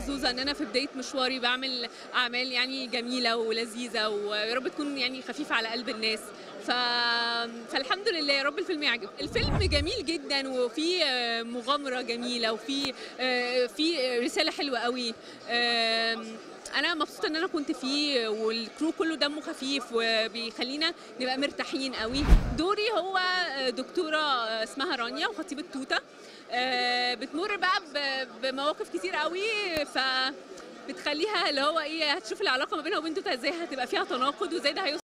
محظوظه ان انا في بدايه مشواري بعمل اعمال يعني جميله ولذيذه، ويا رب تكون يعني خفيفه على قلب الناس. ف... فالحمد لله يا رب الفيلم يعجب. الفيلم جميل جدا وفي مغامره جميله وفي في رساله حلوه قوي. انا مبسوطه ان انا كنت فيه، والكرو كله دمه خفيف وبيخلينا نبقى مرتاحين قوي. دوري هو دكتوره اسمها رانيا وخطيبه توته، بتمر بقى بمواقف كتير قوي، بتخليها اللي هو ايه، هتشوف العلاقه ما بينها وبين توته ازاي هتبقى فيها تناقض وازاي ده هيوصل